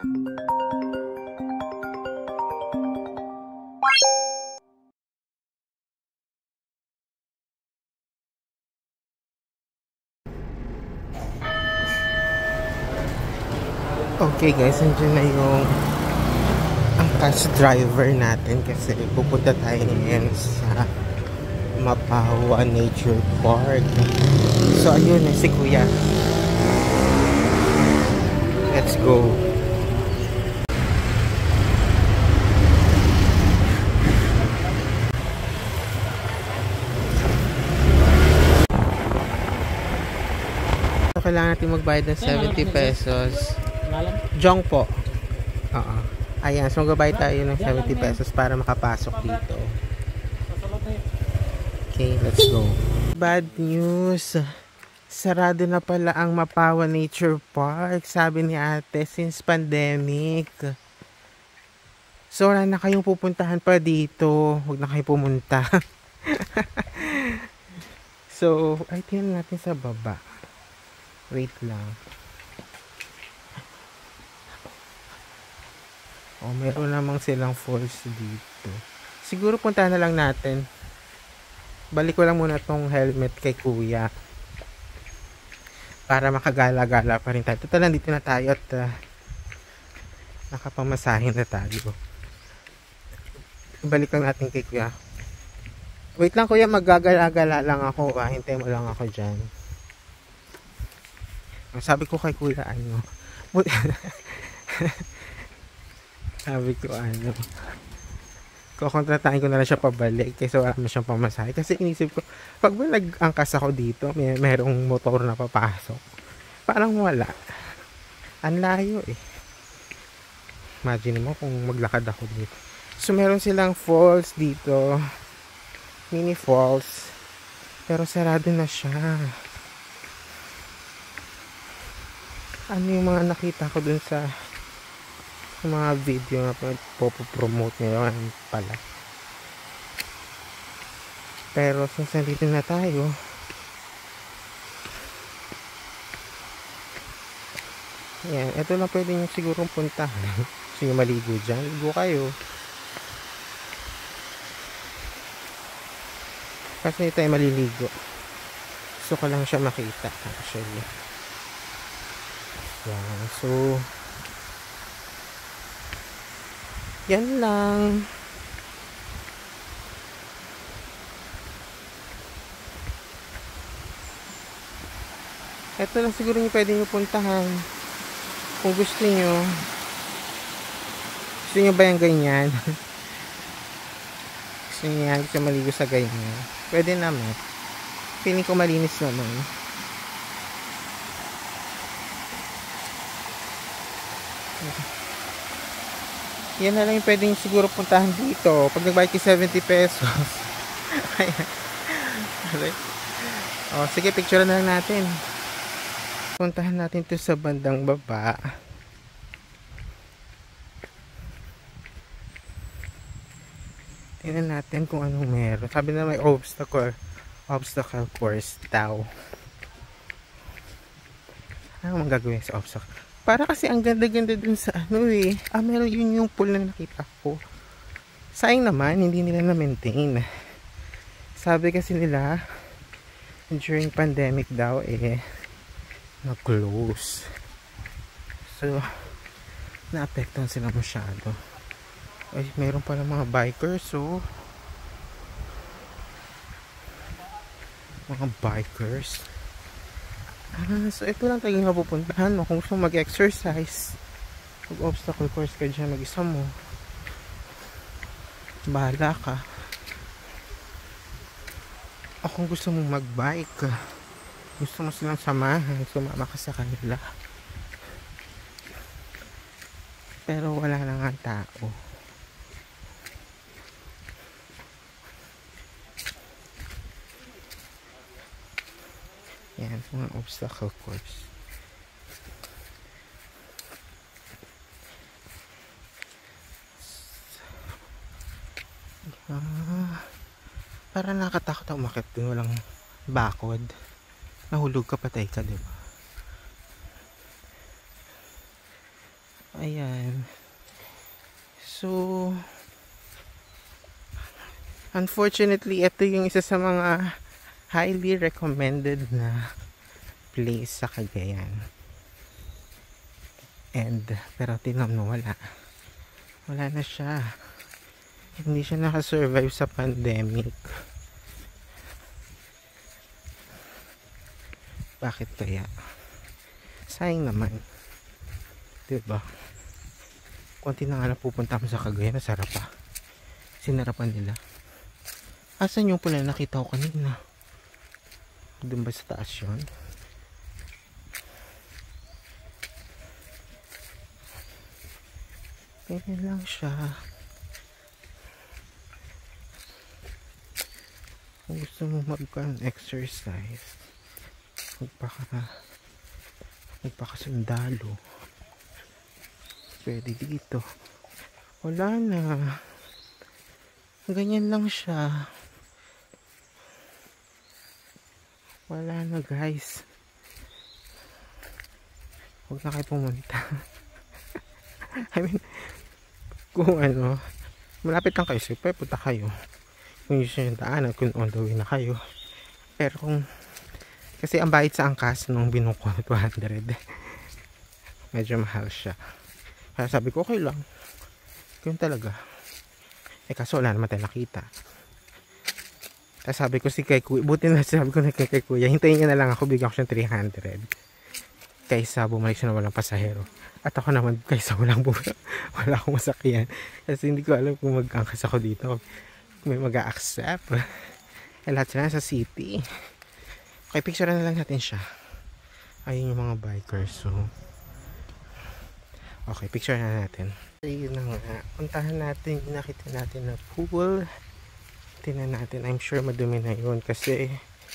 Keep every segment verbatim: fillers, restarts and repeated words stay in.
Okay guys, nandiyan na yung ang cash driver natin kasi pupunta tayo ngayon sa Mapawa Nature Park. So ayun na si Kuya. Let's go. So kailangan natin magbayad ng seventy pesos. Jong po. Oo. Ayan, so magbabayad tayo ng seventy pesos para makapasok dito. Okay, let's go. Bad news. Sarado na pala ang Mapawa Nature Park, sabi ni ate, since pandemic. So wala na kayong pupuntahan pa dito. Huwag na kayo pumunta. So, ay tingnan natin sa baba. Wait lang. Oh, meron namang silang falls dito. Siguro puntahan na lang natin. Balik ko lang muna tong helmet kay Kuya. Para makagala-gala pa rin tayo. Total, nandito na tayo at uh, nakapamasahin na tayo. Balik lang natin kay Kuya. Wait lang Kuya, maggagala-gala lang ako. Ah. Hintay mo lang ako dyan. Sabi ko kay Kuya, ano... Sabi ko ano, kukontratahin ko na lang siya pabalik kasi wala naman siyang pamasahe. Kasi inisip ko, pag ba nag-angkas ako dito, may merong motor na papasok. Parang wala. Ang layo eh. Imagine mo kung maglakad ako dito. So meron silang falls dito. Mini falls. Pero sarado na siya. Ano yung mga nakita ko dun sa mga video na po-promote ngayon pala. Pero since nandito na tayo, yan, ito lang pwede nyo sigurong puntahan. Gusto nyo maligo dyan, ligo kayo. Kasi ito ay maliligo. Gusto ko lang siya makita actually. Yan, so yan lang. Ito lang siguro yung pwede nyo puntahan. Kung gusto nyo. Gusto nyo ba yung ganyan? Gusto nyo yan? Gusto maligo sa ganyan? Pwede naman. Feeling ko malinis naman. Yan na lang yung pwede nyo siguro puntahan dito. Pag nagbayad kayo seventy pesos. O, sige, picture na lang natin. Puntahan natin to sa bandang baba. Tingnan natin kung anong meron. Sabi na may obstacle. Obstacle course daw. Ano mang gagawin sa obstacle? Para kasi ang ganda-ganda dun sa ano eh. Ah, meron yun yung pool na nakita ko. Sayang naman, hindi nila na-maintain. Sabi kasi nila, during pandemic daw eh, na-close. So, na-apektan sila masyado. Ay, meron pala mga bikers, so. Mga bikers. Ah, so ito lang talagang mapupuntahan mo kung gusto mag-exercise. Mag-obstacle course ka dyan, mag-isa mo. Bahala ka. O kung gusto mong mag-bike, gusto mo silang samahan, sumama ka sa kanila. Pero wala na nga tao. Yan, mga obstacle course. Ah, para nakatakot ang umakit dun, walang bakod. Nahulog ka, patay ka, diba? Ayan. So, unfortunately, ito yung isa sa mga highly recommended na place sa Cagayan. And, pero tinan mo, wala. Wala na siya. Hindi siya nakasurvive sa pandemic. Bakit kaya? Sayang naman. Diba? Kunti na nga lang pupunta mo sa Cagayan, nasarap pa. Sinarapan nila. Asan yung pula nakita ko kanina? Doon ba sa taas yun? Ganyan lang siya. Kung gusto mo mag-exercise, magpaka magpakasundalo, pwede dito. Wala na. Ganyan lang siya. Wala na guys. Huwag na kayo pumunta. I mean, kung ano, malapit lang kayo, super, punta kayo. Kung yun siya yung daanan, kung on the way na kayo. Pero kung, kasi ang bayad sa angkas nung binuko na two hundred, medyo mahal siya. Kaya sabi ko, okay lang. Yun talaga. Eh kaso wala naman tayo nakita. Tapos sabi ko si kay kuya, buti na sabi ko na kay, kay kuya, hintayin niya na lang ako, bigyan ko siya three hundred. Kaysa bumalik siya na walang pasahero. At ako naman, kaysa walang bumalik, wala akong masakyan. Kasi hindi ko alam kung mag-angkas ako dito. May mag-a-accept. Eh lahat sila sa city. Okay, picture na lang natin siya. Ayun yung mga bikers. So, okay, picture na natin. Ayun na nga. Puntahan natin, nakita natin na pool. Tingnan natin. I'm sure madumi na yun kasi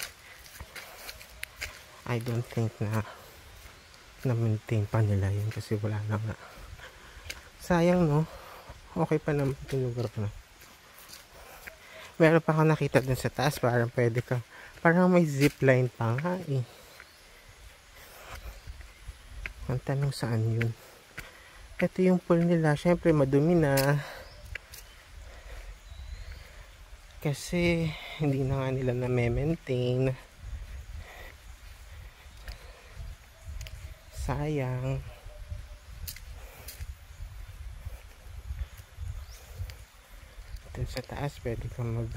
I don't think na na-maintain pa nila yun kasi wala na nga. Sayang no? Okay pa naman itong lugar na. Meron pa ako nakita dun sa taas. Parang pwede ka. Parang may zipline pa nga eh. Ang tanong saan yun? Ito yung pool nila. Syempre madumi na. Kasi hindi na nga nila na-maintain. Sayang. Ito sa taas pwede kang mag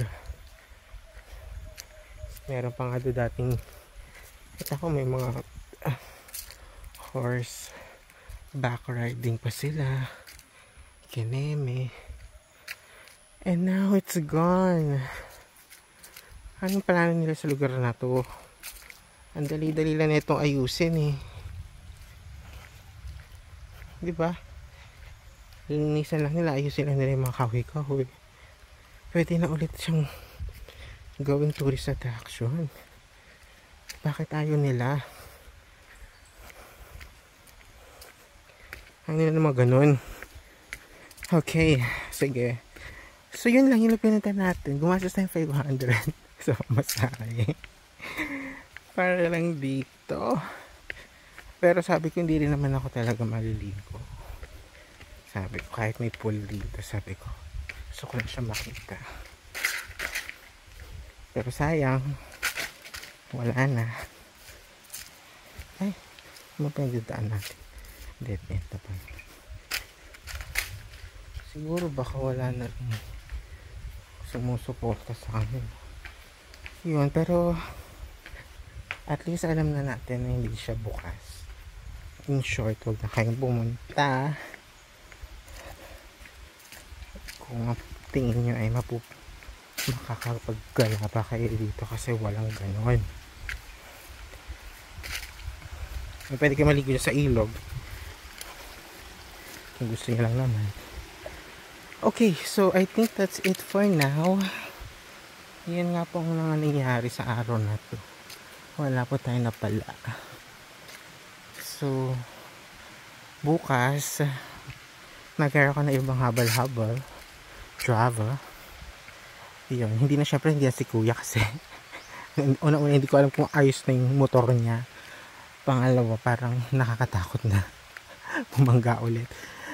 meron pa nga doon dating kita ko may mga uh, horse back riding pa sila. Kineme. And now it's gone. Anong plano nila sa lugar na to? Ang dali-dali lang na itong ayusin eh. Diba? Linisan lang nila, ayusin lang nila yung mga kahoy-kahoy. Pwede na ulit siyang gawing tourist attraction. Bakit ayaw nila? Ang nila naman ganun. Okay, sige. So yun lang yung pinunta natin. Gumastos tayong five hundred sa masahe. Para lang dito. Pero sabi ko hindi rin naman ako talaga maliligo. Sabi ko kahit may pool dito, sabi ko gusto ko lang siya makita. Pero sayang wala na. Ay, ano pa yung dudaan natin? Dead end na pa. Siguro baka wala na rin sumusuporta sa amin. Yun, pero at least alam na natin na hindi siya bukas. In short, huwag na kayong pumunta kung tingin nyo ay mapup makakapaggala pa kayo dito kasi walang ganon. Pwede kayo maligo sa ilog kung gusto nyo lang naman. Okay, so I think that's it for now. Yan nga po ang nangyayari sa araw na to. Wala po tayo napala. So bukas nagkaroon ka na ibang habal-habal driver. Yun, hindi na syempre hindi na si kuya kasi una-una hindi ko alam kung ayos na yung motor niya. Pangalawa parang nakakatakot na bumangga ulit.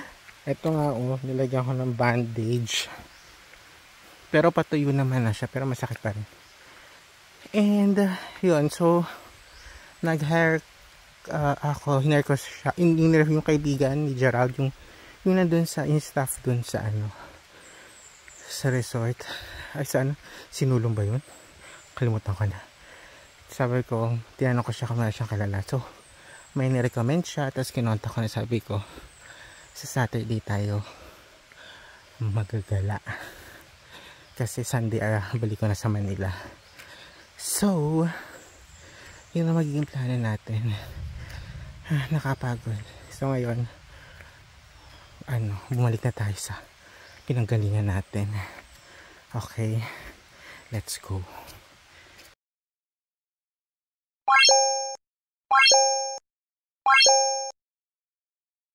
Ito nga oh, nilagyan ko ng bandage. Pero patuyo naman na siya, pero masakit pa rin. And uh, yun, so nag-hair uh, ako, hinare ko siya, hinare yung kaibigan ni Gerald, yung yung nandun sa in-staff dun sa ano, sa resort. Ay sa ano, sinulong ba yun? Kalimutan ko na. Sabi ko, tinanong ko siya kung meron siyang kalala. So, may nirecommend siya, tapos kinontak ko na, sabi ko, sa Saturday tayo magagala. Kasi Sunday, ah, balik ko na sa Manila. So, yun ang magiging plano natin. Ah, nakapagod. So, ngayon, ano, bumalik na tayo sa pinanggalingan natin. Okay, let's go.